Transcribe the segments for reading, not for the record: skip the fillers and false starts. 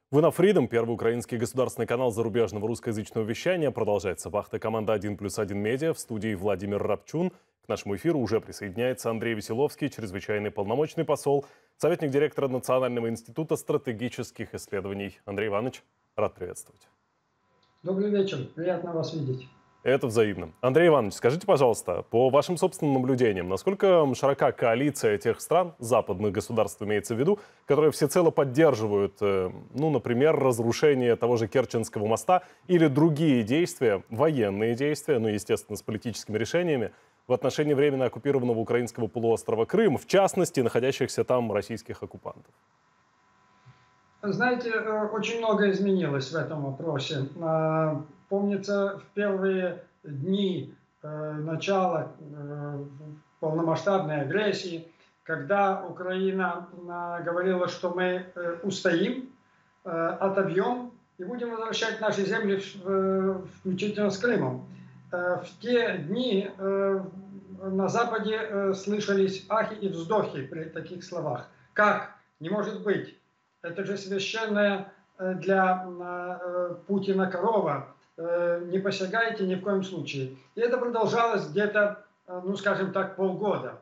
Вы на Freedom, первый украинский государственный канал зарубежного русскоязычного вещания. Продолжается вахта команда 1+1 Медиа. В студии Владимир Рабчун. К нашему эфиру уже присоединяется Андрей Веселовский, чрезвычайный полномочный посол, советник директора Национального института стратегических исследований. Андрей Иванович, рад приветствовать. Добрый вечер, приятно вас видеть. Это взаимно. Андрей Иванович, скажите, пожалуйста, по вашим собственным наблюдениям, насколько широка коалиция тех стран, западных государств имеется в виду, которые всецело поддерживают, например, разрушение того же Керченского моста или другие действия, военные действия, естественно, с политическими решениями, в отношении временно оккупированного украинского полуострова Крым, в частности, находящихся там российских оккупантов? Знаете, очень много изменилось в этом вопросе. Помнится, в первые дни начала полномасштабной агрессии, когда Украина говорила, что мы устоим, отобьем и будем возвращать наши земли, включительно с Крымом. В те дни на Западе слышались ахи и вздохи при таких словах. Как? Не может быть. Это же священная для Путина корова. Не посягайте ни в коем случае. И это продолжалось где-то, скажем так, полгода.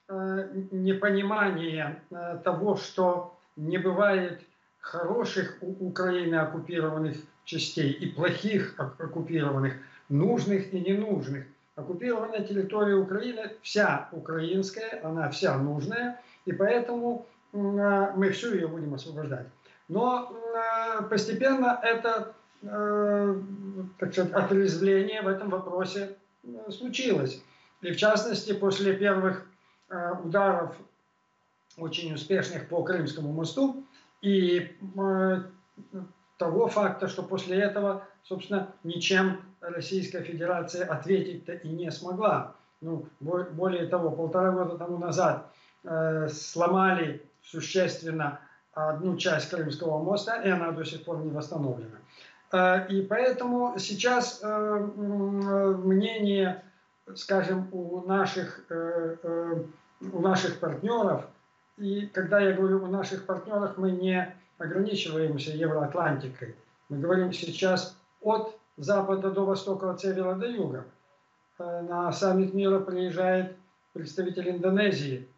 Непонимание того, что не бывает хороших у Украины оккупированных частей и плохих оккупированных, нужных и ненужных. Оккупированная территория Украины вся украинская, она вся нужная, и поэтому мы всю ее будем освобождать. Но постепенно это, так сказать, отрезвление в этом вопросе случилось. И в частности, после первых ударов, очень успешных по Крымскому мосту, и того факта, что после этого, собственно, ничем Российская Федерация ответить-то и не смогла. Более того, 1,5 года тому назад сломали существенно одну часть Крымского моста, и она до сих пор не восстановлена. И поэтому сейчас мнение, скажем, у наших партнеров, и когда я говорю о наших партнерах, мы не ограничиваемся Евроатлантикой. Мы говорим сейчас от запада до востока, от севера до юга. На саммит мира приезжает представитель Индонезии.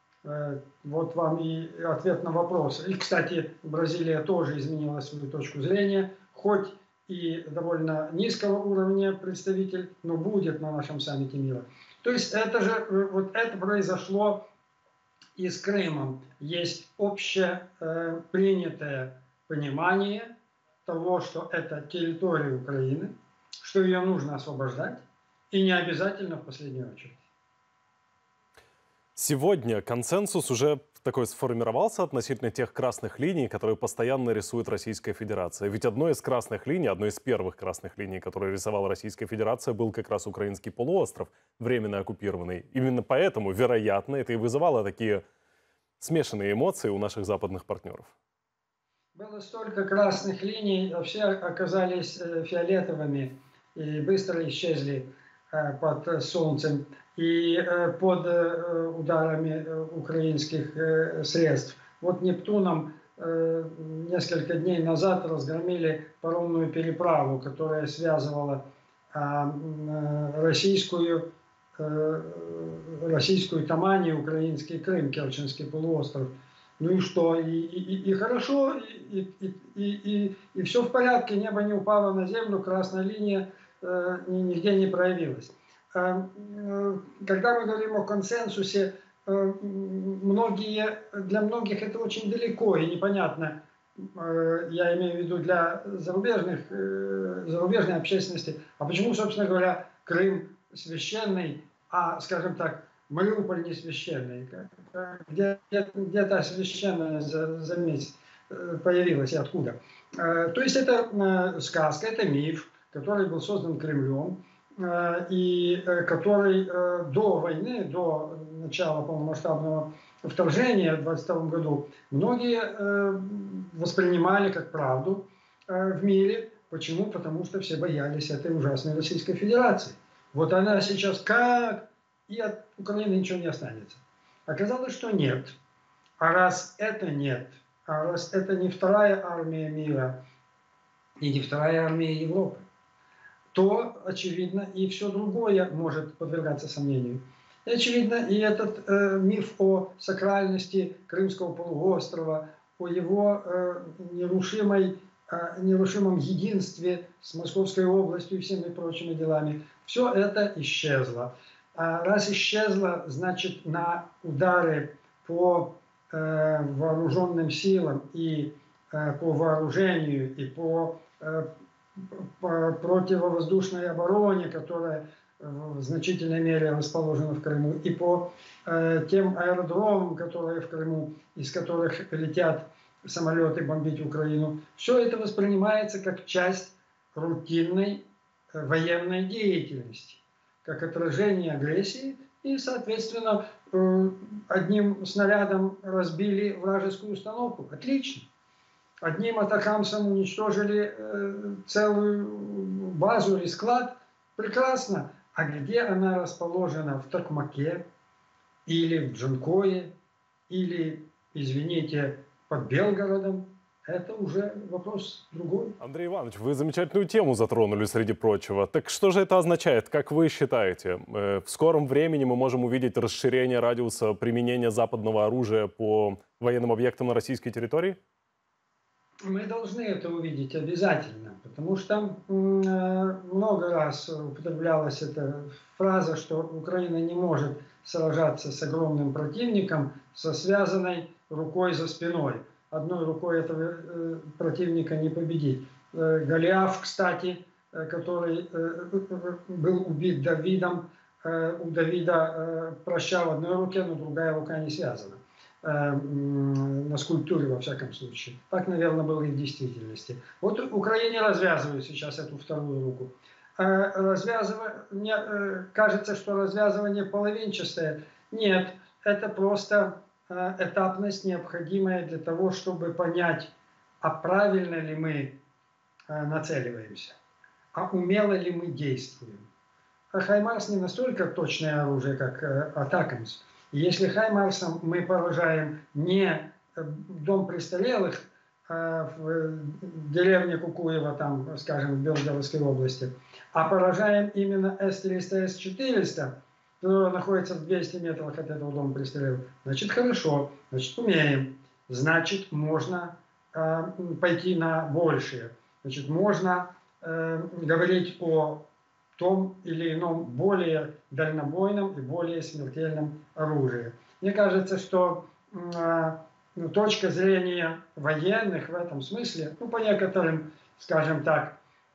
Вот вам и ответ на вопрос. И, кстати, Бразилия тоже изменила свою точку зрения, хоть и довольно низкого уровня представитель, но будет на нашем саммите мира. То есть это произошло и с Крымом. Есть общепринятое понимание того, что это территория Украины, что ее нужно освобождать, и не обязательно в последнюю очередь. Сегодня консенсус уже такой сформировался относительно тех красных линий, которые постоянно рисует Российская Федерация. Ведь одной из красных линий, одной из первых красных линий, которые рисовала Российская Федерация, был как раз украинский полуостров, временно оккупированный. Именно поэтому, вероятно, это и вызывало такие смешанные эмоции у наших западных партнеров. Было столько красных линий, все оказались фиолетовыми и быстро исчезли под солнцем и под ударами украинских средств. Вот Нептуном несколько дней назад разгромили паромную переправу, которая связывала российскую Тамань и украинский Крым, Керченский полуостров. Ну и что? И хорошо, и все в порядке, небо не упало на землю, красная линия нигде не проявилась. Когда мы говорим о консенсусе, для многих это очень далеко и непонятно. Я имею в виду для зарубежной общественности. А почему, собственно говоря, Крым священный, а, скажем так, Мариуполь не священный? Где-то священное за месяц появилось и откуда? То есть это сказка, это миф, который был создан Кремлем, и который до войны, до начала полномасштабного вторжения в 1922 году многие воспринимали как правду в мире. Почему? Потому что все боялись этой ужасной Российской Федерации. Вот она сейчас как, и от Украины ничего не останется. Оказалось, что нет. А раз это нет, А раз это не вторая армия мира и не вторая армия Европы, то, очевидно, и все другое может подвергаться сомнению. И, очевидно, и этот миф о сакральности Крымского полуострова, о его нерушимом единстве с Московской областью и всеми прочими делами, все это исчезло. А раз исчезло, значит, на удары по вооруженным силам и по вооружению, и по противовоздушной обороне, которая в значительной мере расположена в Крыму, и по тем аэродромам, которые в Крыму, из которых летят самолеты бомбить Украину. Все это воспринимается как часть рутинной военной деятельности, как отражение агрессии, и, соответственно, одним снарядом разбили вражескую установку. Отлично. Одним атакамсом уничтожили целую базу или склад. Прекрасно. А где она расположена? В Токмаке или в Джанкое, или, извините, под Белгородом? Это уже вопрос другой. Андрей Иванович, вы замечательную тему затронули, среди прочего. Так что же это означает, как вы считаете? В скором времени мы можем увидеть расширение радиуса применения западного оружия по военным объектам на российской территории? Мы должны это увидеть обязательно, потому что много раз употреблялась эта фраза, что Украина не может сражаться с огромным противником со связанной рукой за спиной. Одной рукой этого противника не победить. Голиаф, кстати, который был убит Давидом, у Давида проща в одной руке, но другая рука не связана. На скульптуре, во всяком случае. Так, наверное, было и в действительности. Вот Украине развязывают сейчас эту вторую руку. Мне кажется, что развязывание половинчатое. Нет, это просто этапность, необходимая для того, чтобы понять, а правильно ли мы нацеливаемся, а умело ли мы действуем. А Хаймарс не настолько точное оружие, как Атакамс. Если Хаймарсом мы поражаем не дом престарелых в деревне Кукуево, там, скажем, в Белгородской области, а поражаем именно С-300, С-400, который находится в 200 метрах от этого дома престарелых, значит, хорошо, значит, умеем, значит, можно пойти на большее, значит, можно говорить о том или ином более дальнобойном и более смертельном оружии. Мне кажется, что точка зрения военных в этом смысле, по некоторым, скажем так,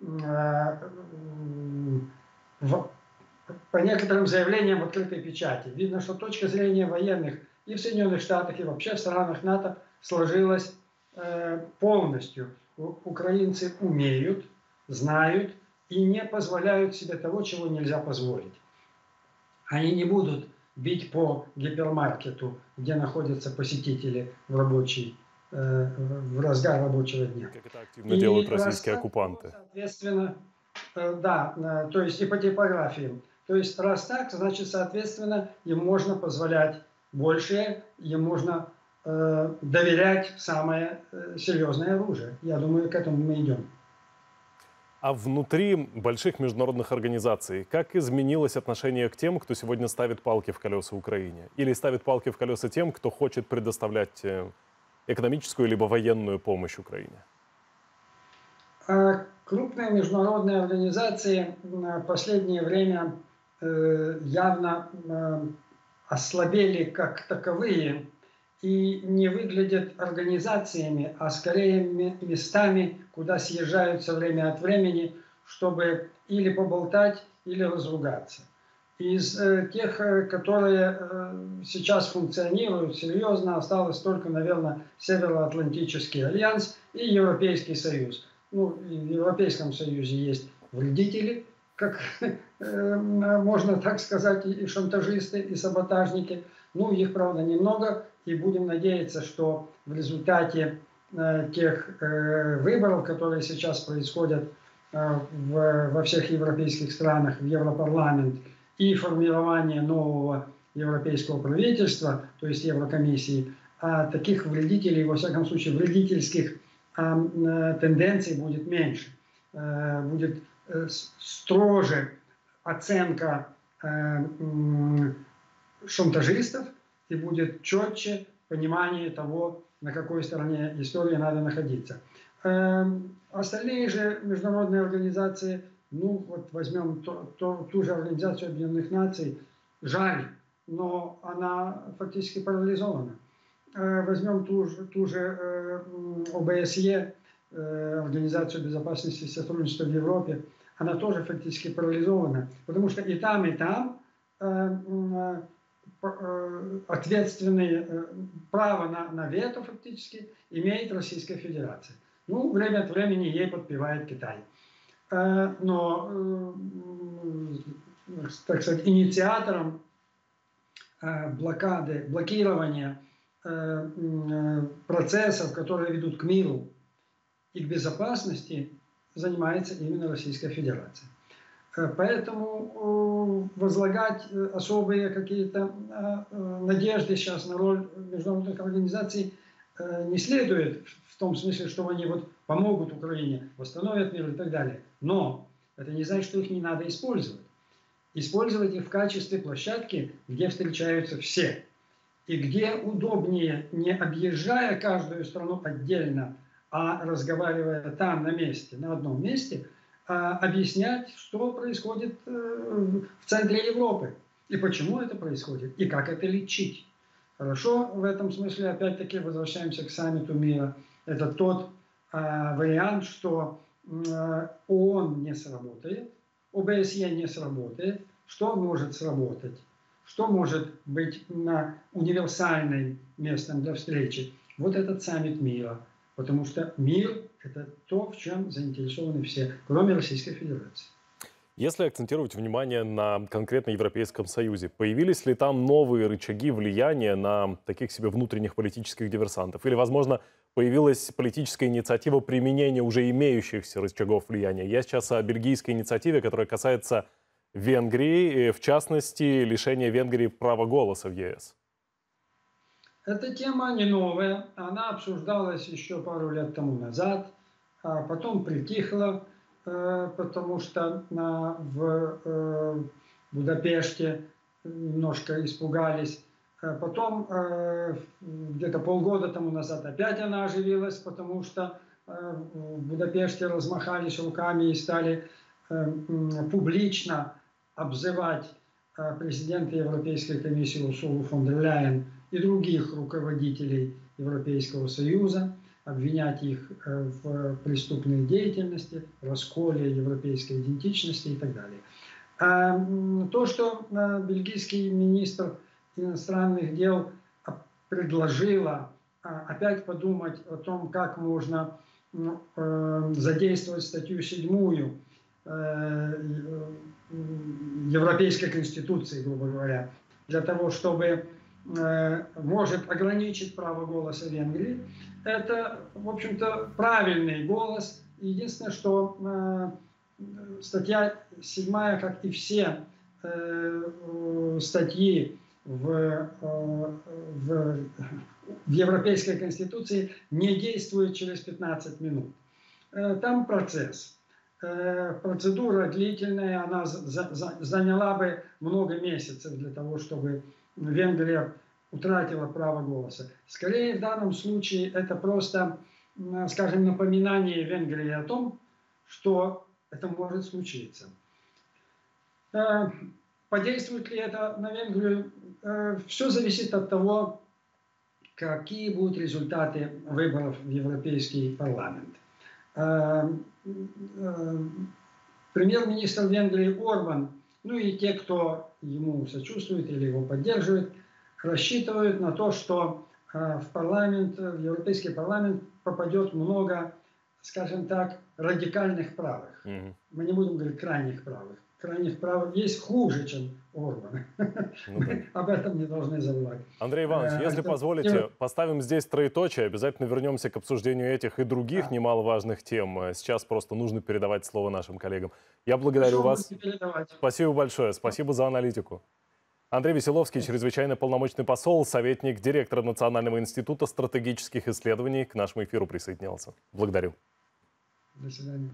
по некоторым заявлениям в открытой печати, видно, что точка зрения военных и в Соединенных Штатах, и вообще в странах НАТО сложилась полностью. Украинцы умеют, знают, и не позволяют себе того, чего нельзя позволить. Они не будут бить по гипермаркету, где находятся посетители в разгар рабочего дня. Как это активно делают российские оккупанты. Соответственно, да, то есть и по типографии. То есть раз так, значит, соответственно, им можно позволять большее, им можно доверять самое серьезное оружие. Я думаю, к этому мы идем. А внутри больших международных организаций как изменилось отношение к тем, кто сегодня ставит палки в колеса Украине? Или ставит палки в колеса тем, кто хочет предоставлять экономическую либо военную помощь Украине? Крупные международные организации в последнее время явно ослабели как таковые и не выглядят организациями, а скорее местами, куда съезжаются время от времени, чтобы или поболтать, или разругаться. Из тех, которые сейчас функционируют серьезно, осталось только, наверное, Североатлантический альянс и Европейский Союз. Ну, и в Европейском Союзе есть вредители, как можно так сказать, и шантажисты, и саботажники. Ну, их, правда, немного, и будем надеяться, что в результате тех выборов, которые сейчас происходят во всех европейских странах, в Европарламент, и формирование нового европейского правительства, то есть Еврокомиссии, таких вредителей, во всяком случае, вредительских тенденций будет меньше. Будет строже оценка шантажистов и будет четче понимание того, на какой стороне истории надо находиться. Остальные же международные организации, ну вот возьмем ту же Организацию Объединенных Наций, жаль, но она фактически парализована. Возьмем ту же ОБСЕ, Организацию безопасности и сотрудничества в Европе, она тоже фактически парализована, потому что и там ответственное право на вето фактически имеет Российская Федерация. Ну, время от времени ей подпевает Китай. Но, так сказать, инициатором блокады, блокирования процессов, которые ведут к миру и к безопасности, занимается именно Российская Федерация. Поэтому возлагать особые какие-то надежды сейчас на роль международных организаций не следует, в том смысле, что они вот помогут Украине, восстановят мир и так далее. Но это не значит, что их не надо использовать. Использовать их в качестве площадки, где встречаются все. И где удобнее, не объезжая каждую страну отдельно, а разговаривая там, на месте, на одном месте, объяснять, что происходит в центре Европы, и почему это происходит, и как это лечить. Хорошо, в этом смысле, опять-таки, возвращаемся к саммиту мира. Это тот вариант, что ООН не сработает, ОБСЕ не сработает. Что может сработать? Что может быть универсальным местом для встречи? Вот этот саммит мира. Потому что мир – это то, в чем заинтересованы все, кроме Российской Федерации. Если акцентировать внимание на конкретно Европейском Союзе, появились ли там новые рычаги влияния на таких себе внутренних политических диверсантов? Или, возможно, появилась политическая инициатива применения уже имеющихся рычагов влияния? Я сейчас о бельгийской инициативе, которая касается Венгрии, в частности, лишения Венгрии права голоса в ЕС. Эта тема не новая, она обсуждалась еще пару лет тому назад, а потом притихла, потому что в Будапеште немножко испугались. Потом где-то полгода тому назад опять она оживилась, потому что в Будапеште размахались руками и стали публично обзывать президента Европейской комиссии Урсулу фон дер Ляйен и других руководителей Европейского Союза, обвинять их в преступной деятельности, расколе европейской идентичности и так далее. То, что бельгийский министр иностранных дел предложила опять подумать о том, как можно задействовать статью 7 Европейской Конституции, грубо говоря, для того, чтобы может ограничить право голоса Венгрии. Это, в общем-то, правильный голос. Единственное, что статья 7, как и все статьи в Европейской Конституции, не действует через 15 минут. Там процесс. Процедура длительная, она заняла бы много месяцев для того, чтобы Венгрия утратила право голоса. Скорее, в данном случае это просто, скажем, напоминание Венгрии о том, что это может случиться. Подействует ли это на Венгрию? Все зависит от того, какие будут результаты выборов в Европейский парламент. Премьер-министр Венгрии Орбан, ну и те, кто ему сочувствует или его поддерживает, рассчитывают на то, что в парламент, в Европейский парламент попадет много, скажем так, радикальных правых. Мы не будем говорить крайних правых. Крайних правых есть хуже, чем Орбан. Об этом не должны забывать. Андрей Иванович, если позволите, поставим здесь троеточие. Обязательно вернемся к обсуждению этих и других немаловажных тем. Сейчас просто нужно передавать слово нашим коллегам. Я благодарю вас. Спасибо большое. Спасибо за аналитику. Андрей Веселовский, чрезвычайный полномочный посол, советник директора Национального института стратегических исследований, к нашему эфиру присоединялся. Благодарю. До свидания.